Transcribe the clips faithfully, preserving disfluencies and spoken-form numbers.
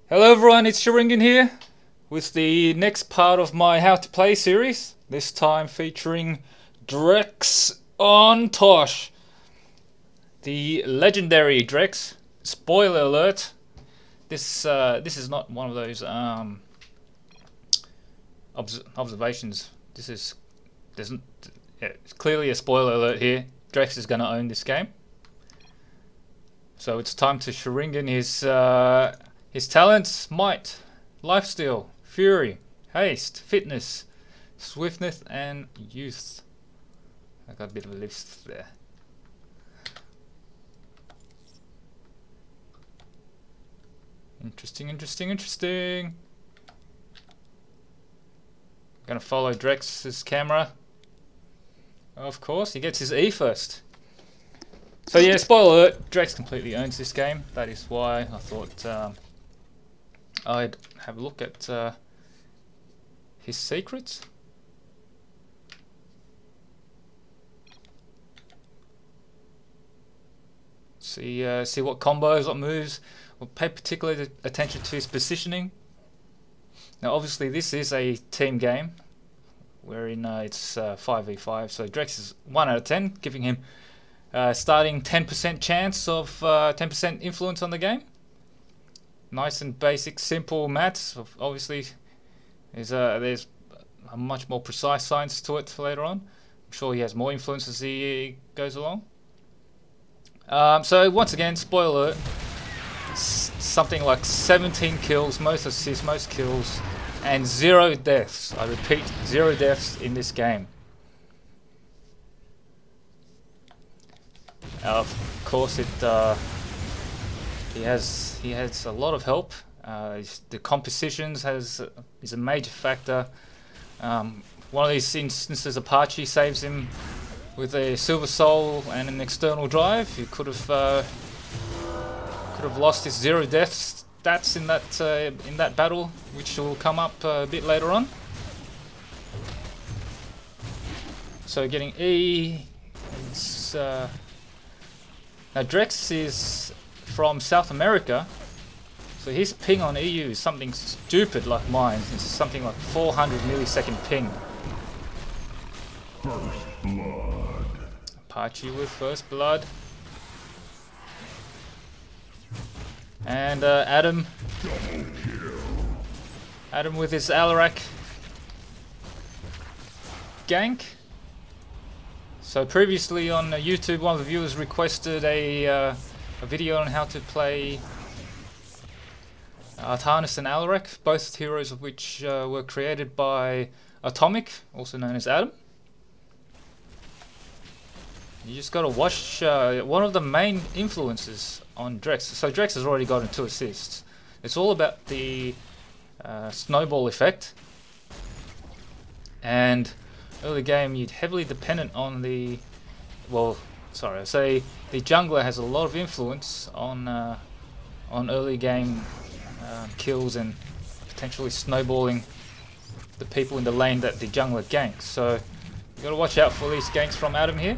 Hello everyone, it's Sharingan here with the next part of my How to Play series, this time featuring Drex on Tosh. The Legendary Drex. Spoiler alert, this uh, this is not one of those um, obs observations. This is, there's, yeah, it's clearly a spoiler alert here. Drex is going to own this game. So it's time to Sharingan his... Uh, His talents: might, lifesteal, fury, haste, fitness, swiftness, and youth. I got a bit of a list there. Interesting, interesting, interesting. Gonna follow Drex's camera. Of course, he gets his E first. So yeah, spoiler alert, Drex completely owns this game. That is why I thought um, I'd have a look at uh, his secrets. See, uh, see what combos, what moves. We'll pay particular attention to his positioning. Now, obviously, this is a team game, wherein uh, it's uh, five v five. So Drex is one out of ten, giving him uh, starting ten percent chance of uh, ten percent influence on the game. Nice and basic, simple maths. Obviously, there's a, there's a much more precise science to it later on. I'm sure he has more influence as he goes along. Um, so once again, spoiler alert, something like seventeen kills, most assists, most kills, and zero deaths. I repeat, zero deaths in this game. Uh, of course, it. Uh, He has he has a lot of help. Uh, the compositions has is a major factor. Um, one of these instances, Apache saves him with a Silver Soul and an external drive. He could have uh, could have lost his zero death stats in that uh, in that battle, which will come up uh, a bit later on. So getting E. It's, uh, now Drex is from South America, so his ping on E U is something stupid like mine. It's something like four hundred millisecond ping. First blood. Apache with first blood. And uh, Adam. Double kill. Adam with his Alarak gank. So previously on uh, YouTube, one of the viewers requested a uh, a video on how to play Artanis and Alarak, both heroes of which uh, were created by Atomic, also known as Adam. You just gotta watch uh, one of the main influences on Drex. So Drex has already gotten two assists. It's all about the uh, snowball effect. And early game, you'd heavily dependent on the, well, sorry, I say the jungler has a lot of influence on uh, on early game uh, kills and potentially snowballing the people in the lane that the jungler ganks. So you got to watch out for these ganks from Adam here.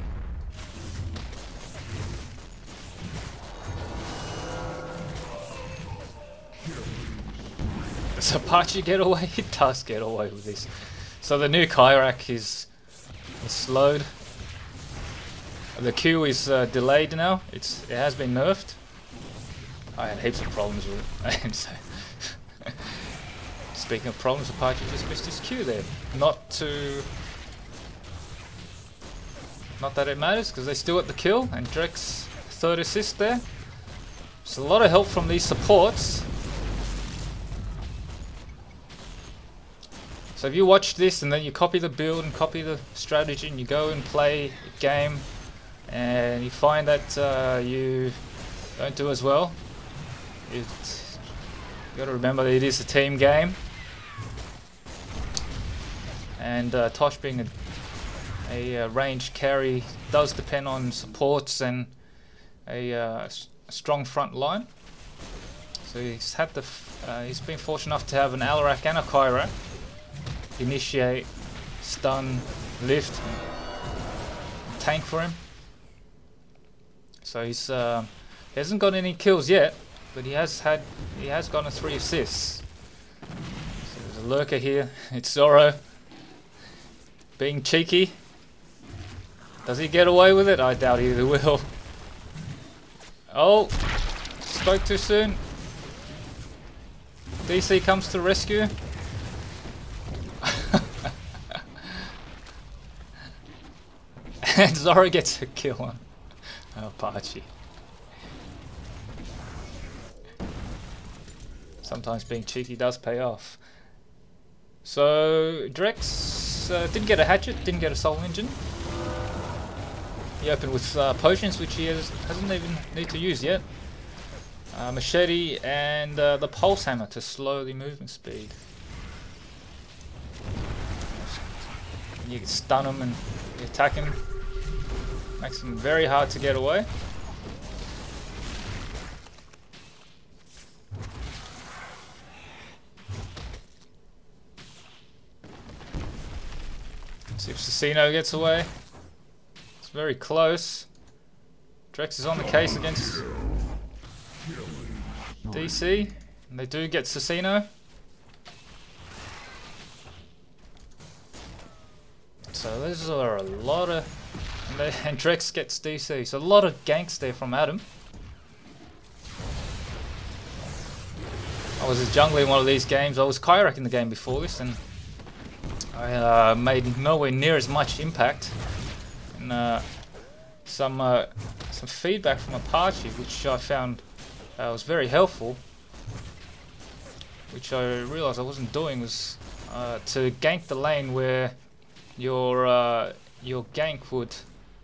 Does Apache get away? It does get away with this. So the new Kyrak is, is slowed. The Q is uh, delayed now. It's it has been nerfed. I had heaps of problems with it. And so speaking of problems, Apache just missed his Q there. Not to, not that it matters because they still got the kill and Drex third assist there. There's a lot of help from these supports. So if you watch this and then you copy the build and copy the strategy and you go and play a game, and you find that uh, you don't do as well, you got to remember that it is a team game, and uh, Tosh being a, a uh, ranged carry does depend on supports and a, uh, a strong front line. So he's had the f uh, he's been fortunate enough to have an Alarak and a Kyrak initiate, stun, lift, tank for him. So he's uh, he hasn't got any kills yet, but he has had he has gotten three assists. So there's a lurker here. It's Zoro being cheeky. Does he get away with it? I doubt he will. Oh, spoke too soon. D C comes to rescue. And Zoro gets a kill on Apache. Sometimes being cheeky does pay off. So Drex uh, didn't get a hatchet, didn't get a soul engine. He opened with uh, potions, which he has, hasn't even need to use yet. Uh, machete and uh, the pulse hammer to slow the movement speed. You can stun him and attack him. Makes him very hard to get away. See if Cicino gets away. It's very close. Drex is on the case against D C. And they do get Cicino. So those are a lot of... And, they, and Drex gets D C. So a lot of ganks there from Adam. I was a jungler in one of these games. I was Kyrak in the game before this, and I uh, made nowhere near as much impact. And uh, some uh, some feedback from Apache, which I found uh, was very helpful, which I realised I wasn't doing, was uh, to gank the lane where your uh, your gank would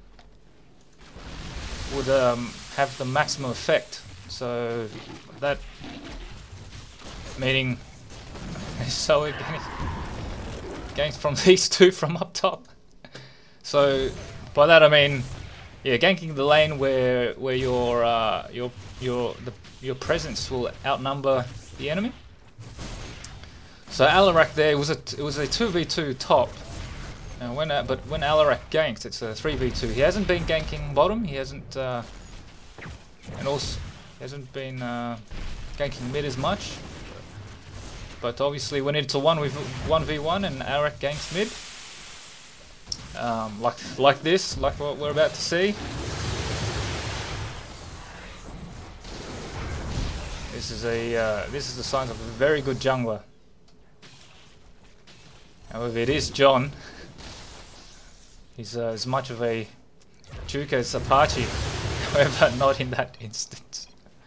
would um, have the maximum effect. So that meaning so it ganks from these two from up top. So by that I mean, yeah, ganking the lane where where your uh, your your the, your presence will outnumber the enemy. So Alarak there was a it was a two v two top. Now when uh, but when Alarak ganks, it's a three v two. He hasn't been ganking bottom. He hasn't uh, and also he hasn't been uh, ganking mid as much. But obviously when it's a one with one v one and Alarak ganks mid, um, like like this, like what we're about to see. This is a uh, this is the signs of a very good jungler. However, it is John. He's uh, as much of a juke as Apache, however, not in that instance.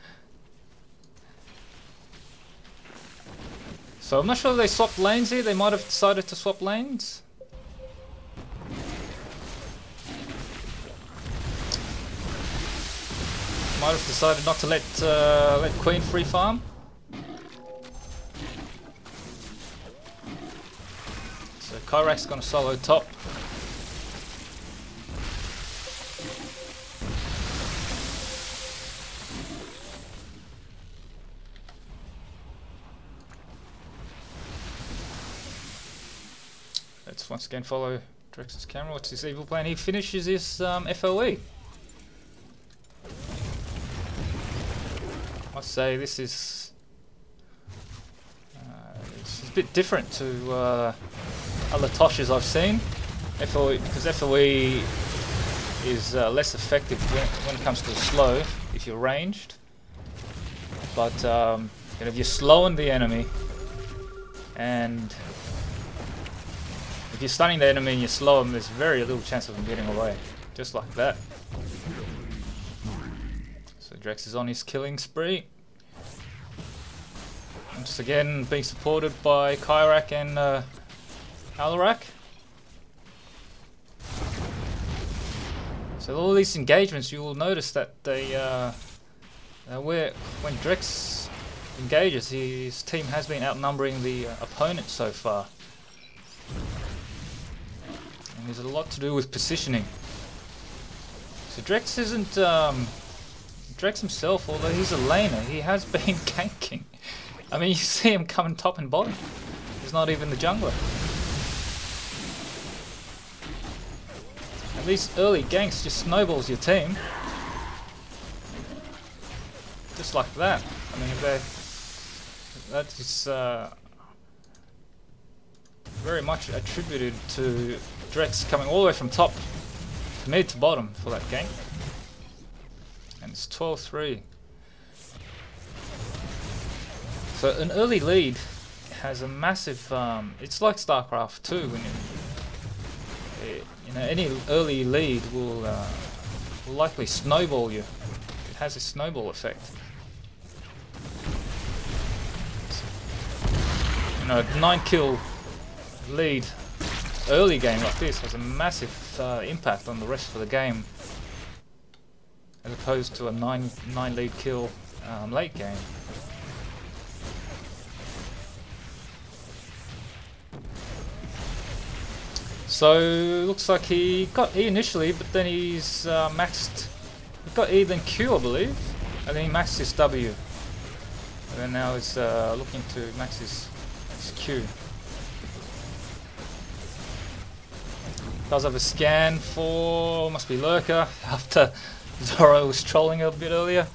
So I'm not sure if they swapped lanes here. They might have decided to swap lanes. Might have decided not to let uh, let Queen free farm. So Kyrak's gonna solo top. Let's once again follow Drex's camera. What's his evil plan? He finishes his um, F O E. I must say this is uh, it's a bit different to uh, other Toshes I've seen. F O E, because F O E is uh, less effective when, when it comes to slow if you're ranged. But um, you know, if you're slowing the enemy and if you're stunning the enemy and you slow them, there's very little chance of them getting away. Just like that. So Drex is on his killing spree. Once again being supported by Kyrak and uh, Alarak. So all these engagements, you will notice that they, uh, uh, where when Drex engages, his team has been outnumbering the uh, opponent so far. And there's a lot to do with positioning. So Drex isn't um, Drex himself, although he's a laner, he has been ganking. I mean, you see him coming top and bottom. He's not even the jungler. And these early ganks just snowballs your team. Just like that. I mean, they, that is uh, very much attributed to Drex coming all the way from top to mid to bottom for that game. And it's twelve three. So an early lead has a massive, um, it's like StarCraft two, when you, it, you know, any early lead will, uh, will likely snowball you. It has a snowball effect. You know, a nine kill lead early game like this has a massive uh, impact on the rest of the game, as opposed to a nine nine lead kill um, late game. So looks like he got E initially, but then he's uh, maxed. He got E then Q, I believe, and then he maxed his W, and then now he's uh, looking to max his, his Q. Does have a scan for, must be Lurker, after Zoro was trolling a bit earlier.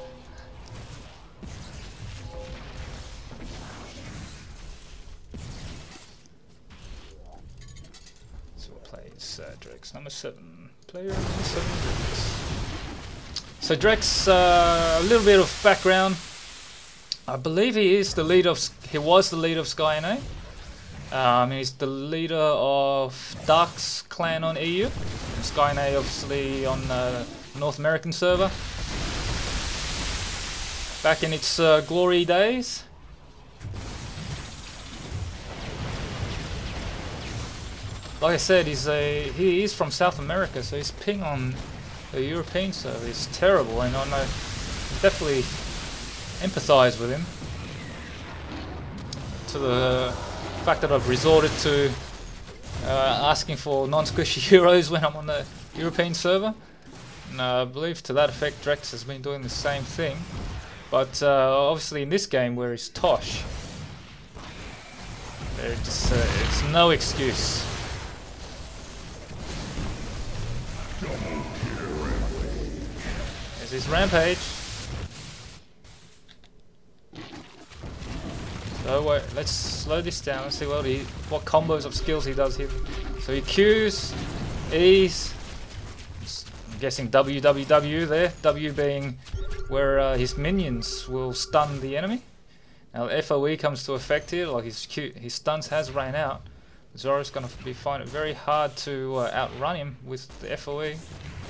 So we'll play as uh, Drex number seven. Player number seven, Drex. So Drex, uh, a little bit of background. I believe he is the leader of, he was the leader of Sky N A. Um, he's the leader of Dark's clan on E U, and Sky N A obviously on the North American server. Back in its uh, glory days. Like I said, he's a, he is from South America, so his ping on the European server is terrible, and I know, definitely empathise with him. To the fact that I've resorted to uh, asking for non-squishy heroes when I'm on the European server. And uh, I believe to that effect Drex has been doing the same thing. But uh, obviously in this game where it's Tosh, there's just uh, it's no excuse. There's his rampage. So wait, let's slow this down and see what he, what combos of skills he does here. So he Qs, E's, I'm guessing W W W there, W being where uh, his minions will stun the enemy. Now F O E comes to effect here, like his Q, his stuns has ran out. Zoro's going to be find it very hard to uh, outrun him with the F O E.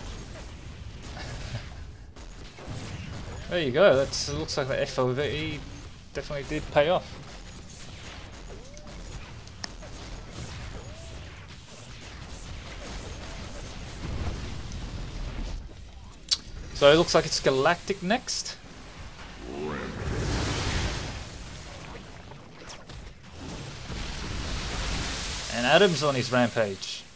There you go, that looks like the F O E definitely did pay off. So it looks like it's Galactic next. And Adam's on his rampage.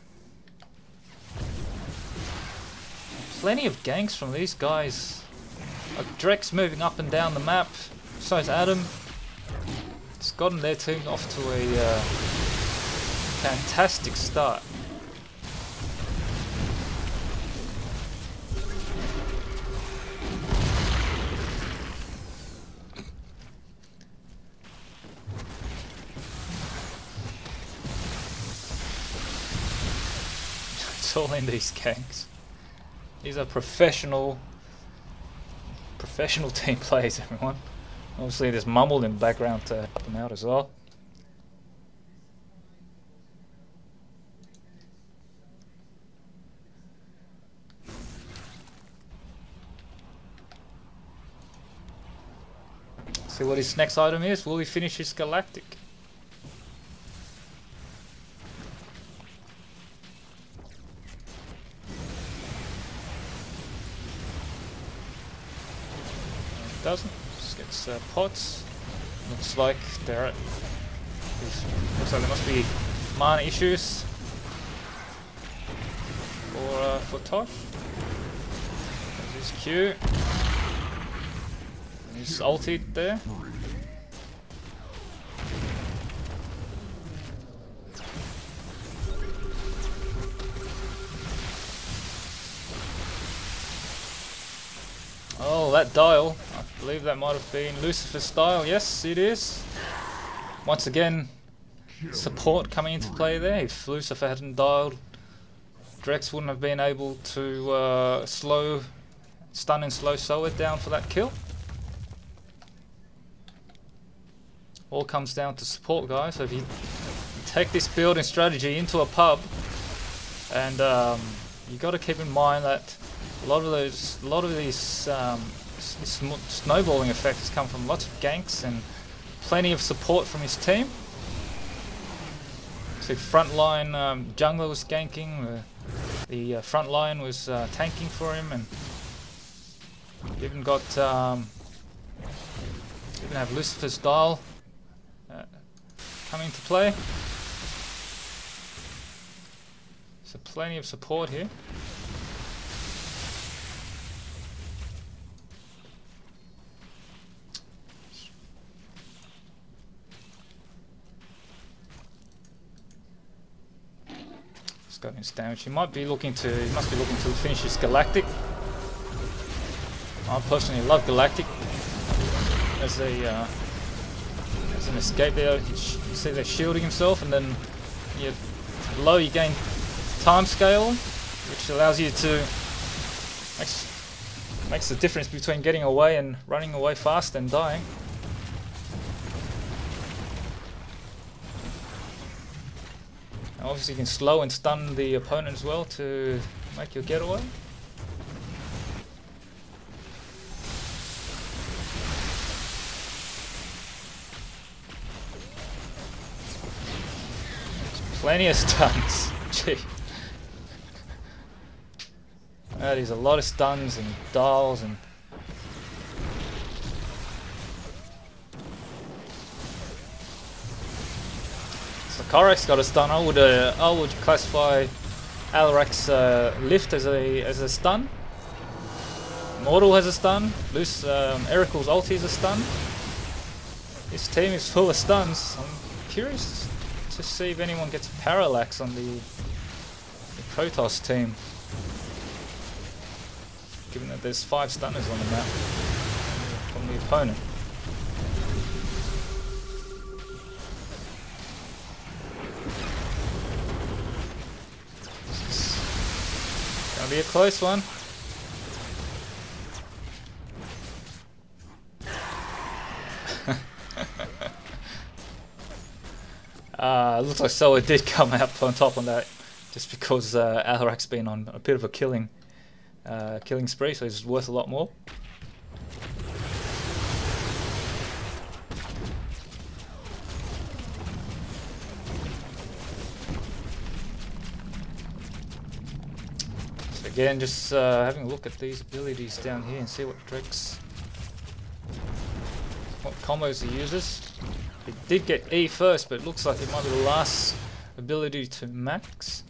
Plenty of ganks from these guys. Like Drex moving up and down the map. So is Adam. It's gotten their team off to a uh, fantastic start. It's all in these ganks. These are professional, professional team players, everyone. Obviously there's Mumble in the background to help them out as well. See what his next item is. Will he finish his Galactic? Doesn't. Just gets uh, pots. Looks like there are, looks like there must be mana issues for uh, for Tosh. There's his Q. He's ulted there. Oh, that dial. I believe that might have been Lucifer style. Yes, it is. Once again, support coming into play there. If Lucifer hadn't dialed, Drex wouldn't have been able to uh, slow, stun and slow sow it down for that kill. All comes down to support, guys. So if you take this building strategy into a pub, and um, you got to keep in mind that a lot of those, a lot of these um, s snowballing effects come from lots of ganks and plenty of support from his team. So frontline um, jungler was ganking, uh, the uh, front line was uh, tanking for him, and you even got um, you even have Lucifer's dial uh, coming into play. So plenty of support here. Got his damage. He might be looking to. He must be looking to finish his Galactic. I personally love Galactic as a uh, as an escape there. You, you see they're shielding himself, and then you low you gain time scale, which allows you to makes makes the difference between getting away and running away fast and dying. Obviously you can slow and stun the opponent as well to make your getaway. There's plenty of stuns. Gee. That is a lot of stuns and dials and Korak's got a stun. I would uh, I would classify Alarak's uh, lift as a as a stun. Mortal has a stun. Loose um, Ericle's ulti is a stun. This team is full of stuns. I'm curious to see if anyone gets parallax on the, the Protoss team, given that there's five stunners on the map from the opponent. Gonna be a close one. uh, looks like Soa did come out on top on that, just because uh, Alarak's been on a bit of a killing, uh, killing spree, so he's worth a lot more. Again, just uh, having a look at these abilities down here and see what Drex, what combos he uses. He did get E first, but it looks like it might be the last ability to max.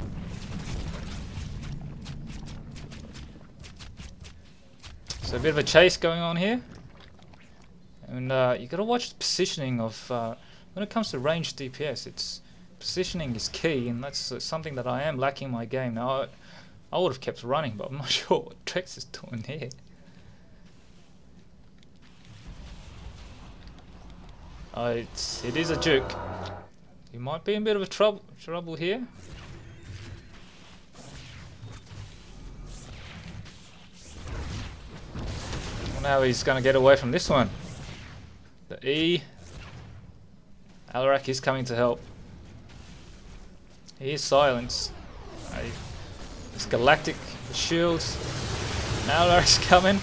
So a bit of a chase going on here, and uh, you got to watch the positioning of uh, when it comes to ranged D P S. It's positioning is key, and that's uh, something that I am lacking in my game now. I, I would have kept running, but I'm not sure what Drex is doing here. Uh, it's, it is a juke. He might be in a bit of a trouble trouble here. Well, now he's going to get away from this one. The E. Alarak is coming to help. He is silenced. Uh, This Galactic shields. Now Alarak's coming,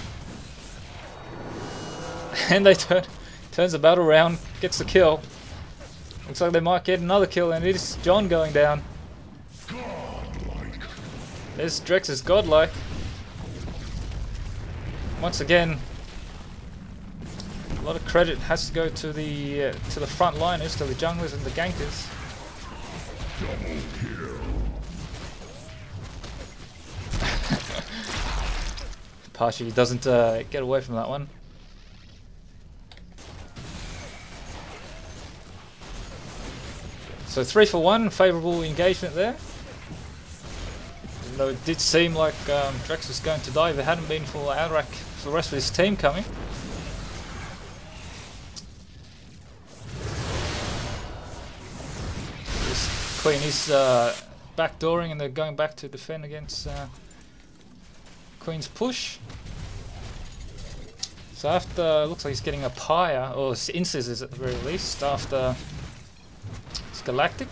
and they turn turns the battle round, gets the kill. Looks like they might get another kill, and it is John going down. There's Drex's godlike. Once again, a lot of credit has to go to the uh, to the front liners, to the junglers and the gankers. Pashi doesn't uh, get away from that one. So three for one, favourable engagement there. Even though it did seem like um, Drex was going to die if it hadn't been for Alarak, for the rest of his team coming. Queen is uh, backdooring and they're going back to defend against uh, Queen's push. So after, looks like he's getting a pyre, or Incissors at the very least, after it's Galactic.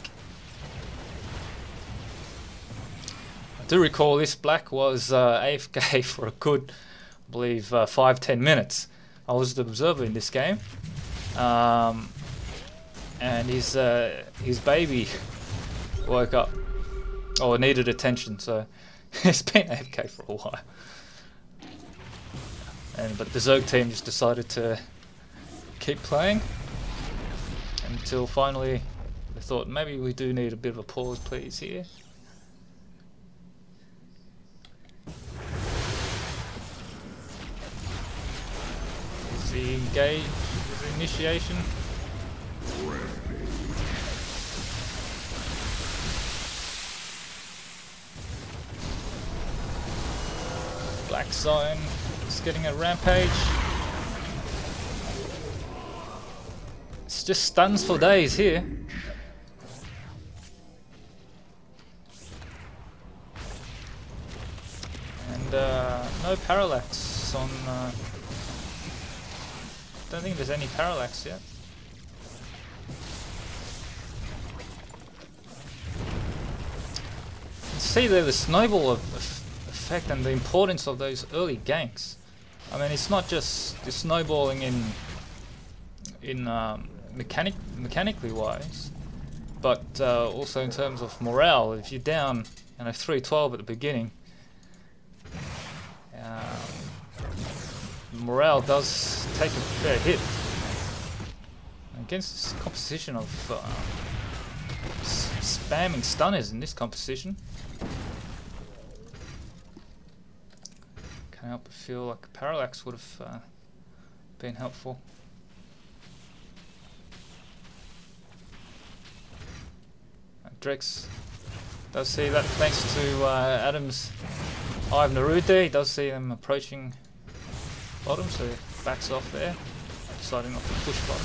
I do recall this black was uh, A F K for a good, I believe, uh, five ten minutes. I was the observer in this game. Um, and his, uh, his baby woke up, or needed attention, so he's been A F K for a while. And, but the Zerg team just decided to keep playing until finally they thought maybe we do need a bit of a pause please here. Is he engaged with initiation? Black Zion is getting a rampage. It's just stuns for days here. And uh, no parallax on... Uh, don't think there's any parallax yet. You can see there the snowball of, of effect and the importance of those early ganks. I mean, it's not just the snowballing in in um, mechanic mechanically wise, but uh, also in terms of morale. If you're down, you know, three twelve at the beginning, um, morale does take a fair hit. Against this composition of uh, s spamming stunners in this composition, can't help but feel like parallax would have uh, been helpful. Uh, Drex does see that thanks to uh, Adam's Eye of Naruto. He does see them approaching bottom, so he backs off there, deciding not to push bottom.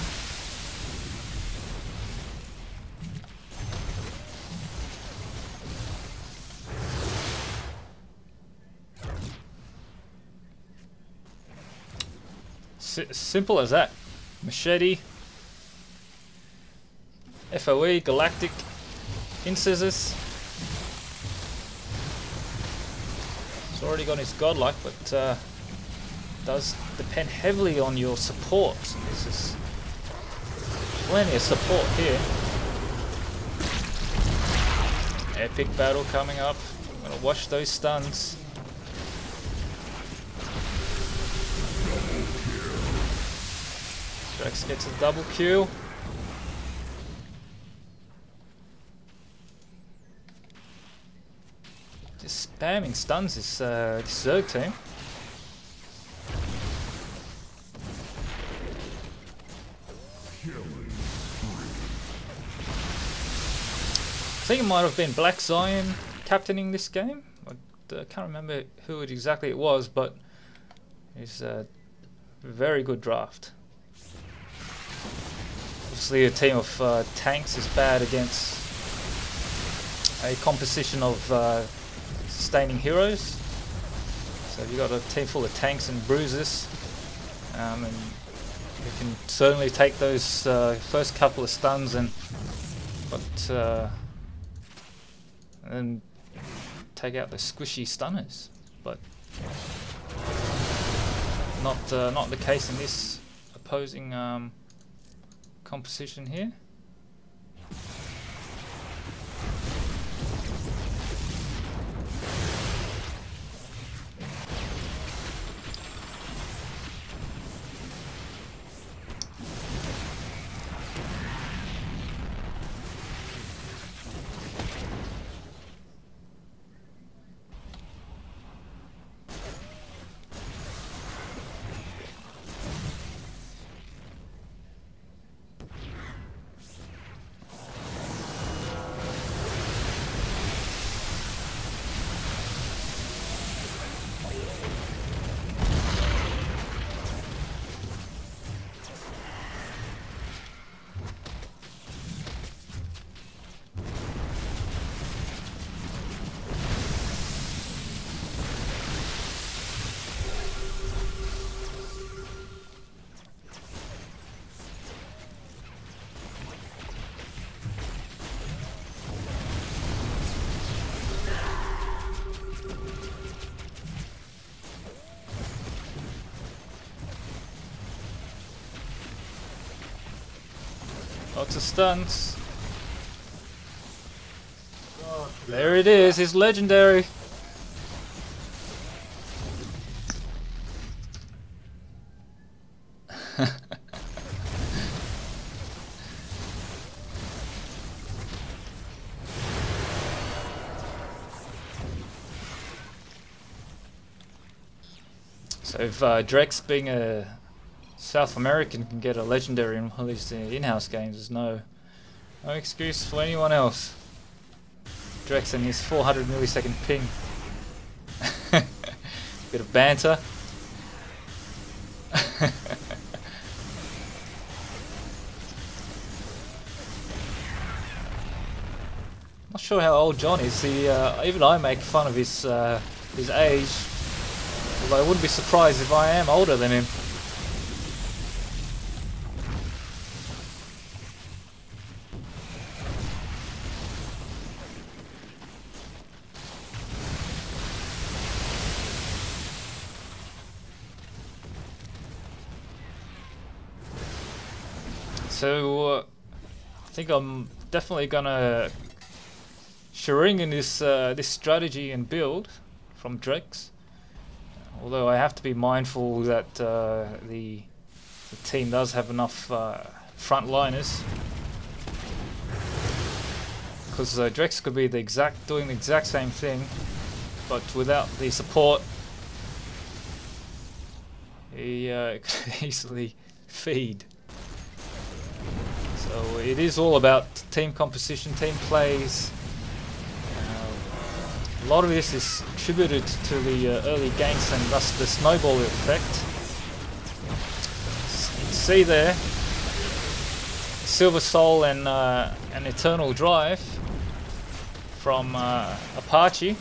S simple as that. Machete, F O E, Galactic, Incissors. He's already got his godlike, but uh, does depend heavily on your support. This is plenty of support here. Epic battle coming up. I'm gonna watch those stuns. Drex gets a double kill. Just spamming stuns this, uh, this Zerg team. I think it might have been Black Zion captaining this game. I uh, can't remember who it exactly it was, but it's a very good draft. Obviously a team of uh, tanks is bad against a composition of uh, sustaining heroes. So if you've got a team full of tanks and bruisers, um, and you can certainly take those uh, first couple of stuns and but uh, and take out the squishy stunners. But not uh, not the case in this opposing um, composition here. Lots of stuns. There it is, his legendary. So if uh, Drex, being a South American, can get a legendary in one of these in-house games, there's no no excuse for anyone else. Drex and his four hundred millisecond ping. Bit of banter. Not sure how old John is. He, uh, even I make fun of his uh, his age. Although I wouldn't be surprised if I am older than him. So uh, I think I'm definitely gonna sharing in this uh, this strategy and build from Drex. Although I have to be mindful that uh, the, the team does have enough uh, frontliners, because uh, Drex could be the exact doing the exact same thing, but without the support, he uh, could easily feed. So it is all about team composition, team plays. A lot of this is attributed to the uh, early ganks and thus the snowball effect. You can see there, Silver Soul and uh, an Eternal Drive from uh, Apache.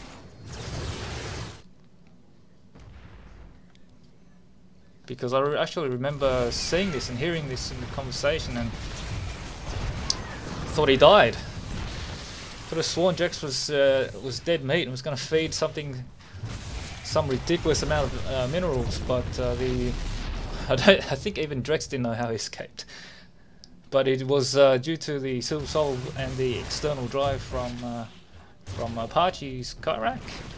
Because I re actually remember seeing this and hearing this in the conversation and thought he died. Could have sworn Drex was uh, was dead meat and was going to feed something, some ridiculous amount of uh, minerals, but uh, the I don't. I think even Drex didn't know how he escaped. But it was uh, due to the Silver Soul and the external drive from uh, from Apache's Kyrak.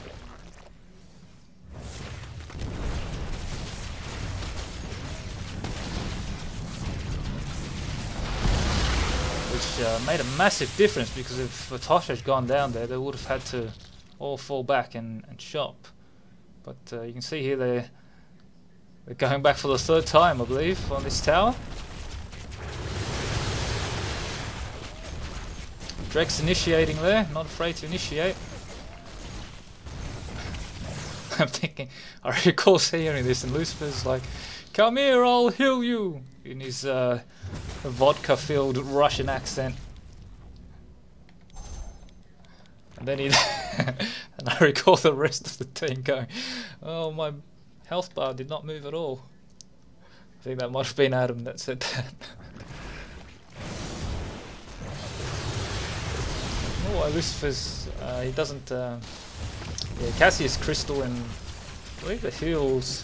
Which uh, made a massive difference, because if Tosh had gone down there, they would have had to all fall back and, and shop. But uh, you can see here they're, they're going back for the third time, I believe, on this tower. Drex initiating there, not afraid to initiate. I'm thinking, I recall hearing this, and Lucifer's like, "Come here, I'll heal you," in his uh, vodka-filled Russian accent. And then he, and I recall the rest of the team going, "Oh, my health bar did not move at all." I think that might have been Adam that said that. Oh, Lucifer's, uh, he doesn't, uh, yeah, Cassius Crystal and I believe the heals.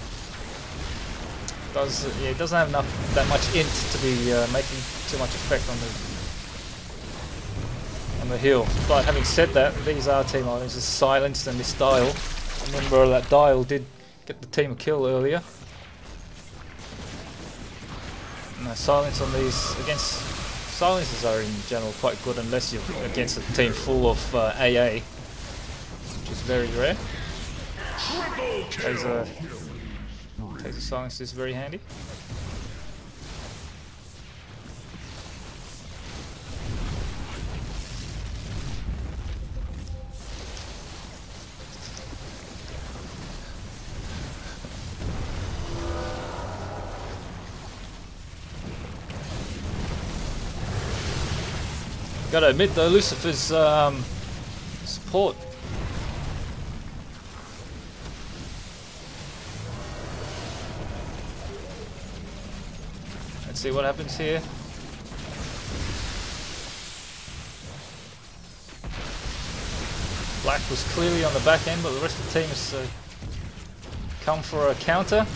Does yeah, it doesn't have enough that much int to be uh, making too much effect on the on the heal. But having said that, these are team items: this silence and this dial. Remember that dial did get the team a kill earlier. And the silence on these against silences are in general quite good, unless you're against a team full of uh, A A, which is very rare. Taser, taser silence is very handy. Gotta admit though, Lucifer's um, support. Let's see what happens here. Black was clearly on the back end, but the rest of the team has uh, come for a counter.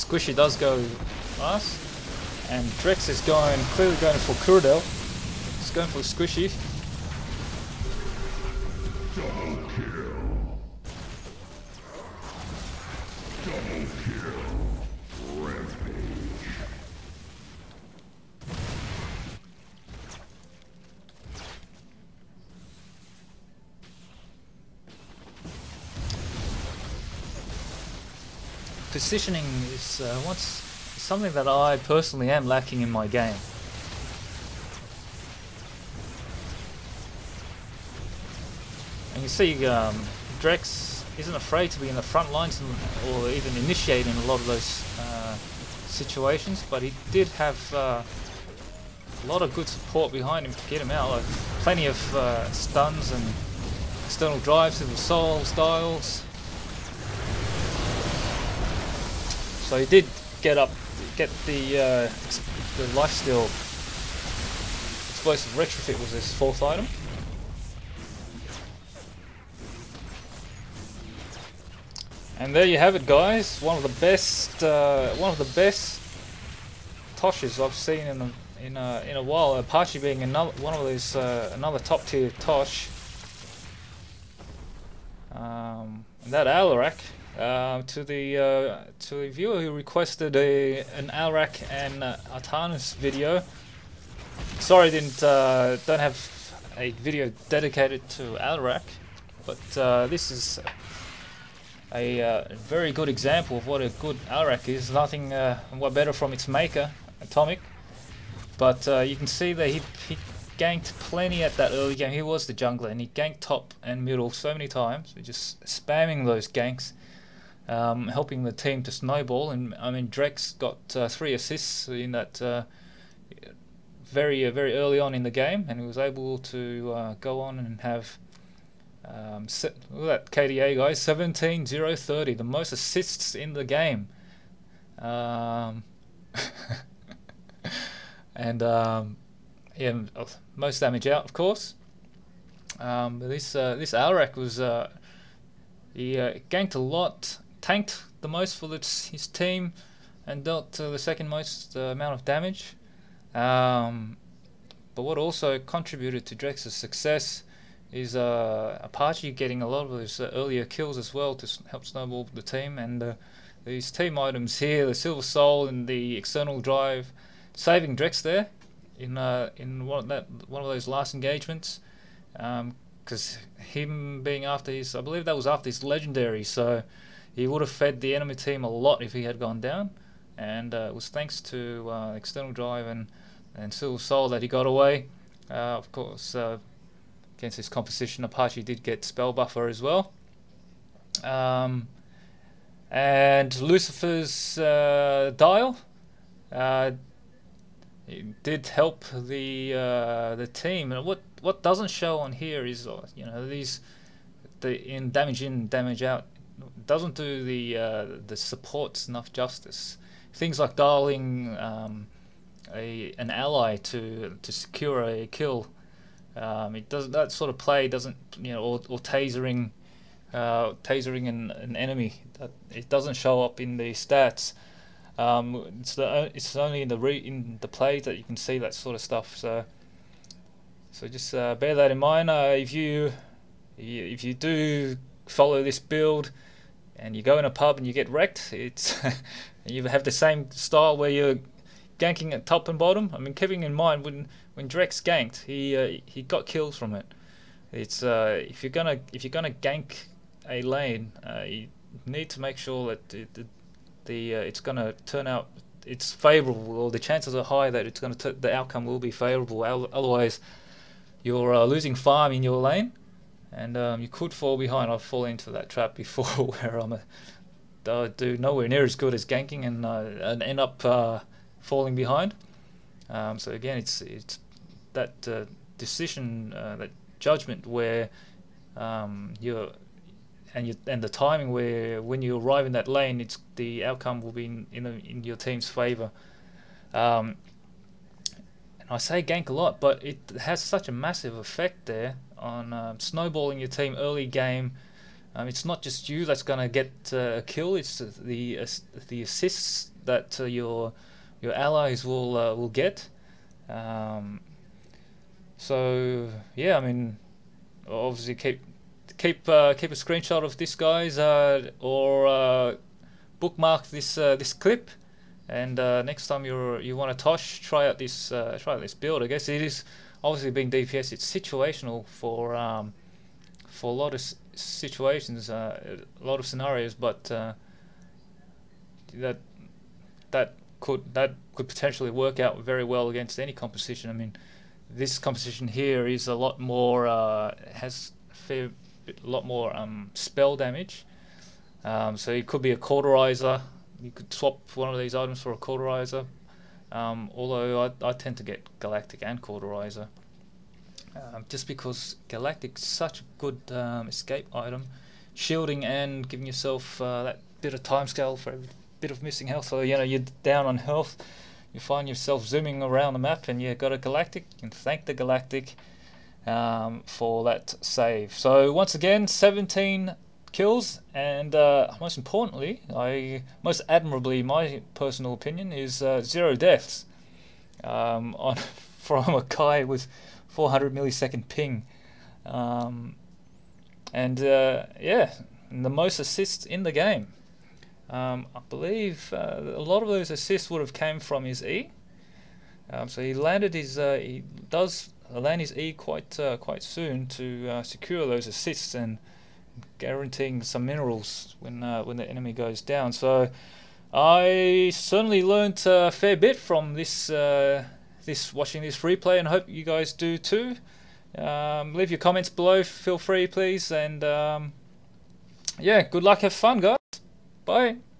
Squishy does go last, and Drex is going clearly going for Kuradel. He's going for Squishy. Double kill. Double kill. Rampage. Positioning is uh, what's something that I personally am lacking in my game. And you see, um, Drex isn't afraid to be in the front lines and, or even initiating a lot of those uh, situations, but he did have uh, a lot of good support behind him to get him out. Like plenty of uh, stuns and external drives to the soul styles. So he did get up, get the uh, the lifesteal explosive retrofit was his fourth item. And there you have it, guys. One of the best, uh, one of the best Toshes I've seen in a in a in a while. Apache being another one of those uh, another top tier Tosh. Um, and that Alarak. Uh, to the uh, to the viewer who requested a an Alrak and uh, Artanis video. Sorry, didn't uh, don't have a video dedicated to Alrak, but uh, this is a uh, very good example of what a good Alrak is. Nothing uh, what better from its maker, Atomic. But uh, you can see that he he ganked plenty at that early game. He was the jungler, and he ganked top and middle so many times, just spamming those ganks. Um, helping the team to snowball, and I mean Drex got uh, three assists in that uh, very uh, very early on in the game, and he was able to uh, go on and have um, set, look at that K D A, guys, seventeen zero thirty, the most assists in the game, um, and um, yeah, most damage out, of course. Um, but this uh, this Alrak was uh, he uh, ganked a lot. Tanked the most for its, his team, and dealt uh, the second most uh, amount of damage. Um, but what also contributed to Drex's success is uh, Apache getting a lot of those uh, earlier kills as well to help snowball the team. And uh, these team items here, the Silver Soul and the external drive, saving Drex there in uh, in one of that one of those last engagements. Because um, him being after his, I believe that was after his legendary, so. He would have fed the enemy team a lot if he had gone down, and uh, it was thanks to uh, external drive and, and Silver Soul that he got away. Uh, of course, uh, against his composition, Apache did get Spell Buffer as well. Um, and Lucifer's uh, Dial uh, it did help the uh, the team. And what what doesn't show on here is uh, you know these the in damage in damage out. Doesn't do the uh, the supports enough justice. Things like dialing um, a an ally to to secure a kill. Um, it does that sort of play doesn't you know or, or tasering uh, tasering an, an enemy. That it doesn't show up in the stats. Um, it's the it's only in the re in the plays that you can see that sort of stuff. So so just uh, bear that in mind. Uh, if you if you do follow this build. And you go in a pub and you get wrecked. It's you have the same style where you're ganking at top and bottom. I mean, keeping in mind when when Drex ganked, he uh, he got kills from it. It's uh, if you're gonna if you're gonna gank a lane, uh, you need to make sure that it, the, the uh, it's gonna turn out it's favorable, or the chances are high that it's gonna t the outcome will be favorable. Otherwise, you're uh, losing farm in your lane. And um, you could fall behind. I've fallen into that trap before, where I'm a uh, do nowhere near as good as ganking, and, uh, and end up uh, falling behind. Um, so again, it's it's that uh, decision, uh, that judgment where um, you're and you and the timing where when you arrive in that lane, it's the outcome will be in in, a, in your team's favor. Um, and I say gank a lot, but it has such a massive effect there. On um, snowballing your team early game. Um, it's not just you that's going to get uh, a kill. It's the uh, the assists that uh, your your allies will uh, will get. Um, so yeah, I mean, obviously keep keep uh, keep a screenshot of this, guys, uh, or uh, bookmark this uh, this clip. And uh, next time you're you want to Tosh, try out this uh, try out this build. I guess it is obviously being D P S. It's situational for um, for a lot of situations, uh, a lot of scenarios, but uh, that that could that could potentially work out very well against any composition. I mean, this composition here is a lot more uh, has a fair bit, a lot more um, spell damage. Um, so it could be a cauterizer. You could swap one of these items for a cauterizer. Um, although I, I tend to get Galactic and cauterizer, um, just because Galactic's such a good um, escape item, shielding and giving yourself uh, that bit of timescale for every bit of missing health. So you know you're down on health, you find yourself zooming around the map, and you got a Galactic. You can thank the Galactic um, for that save. So once again, seventeen kills, and uh, most importantly, I most admirably, my personal opinion is uh, zero deaths um, on from a guy with four hundred millisecond ping, um, and uh, yeah, and the most assists in the game. Um, I believe uh, a lot of those assists would have came from his E. Um, so he landed his uh, he does land his E quite uh, quite soon to uh, secure those assists and guaranteeing some minerals when uh, when the enemy goes down. So I certainly learnt a fair bit from this uh, this watching this replay, and hope you guys do too. Um, leave your comments below, feel free please, and um, yeah, good luck, have fun guys, bye.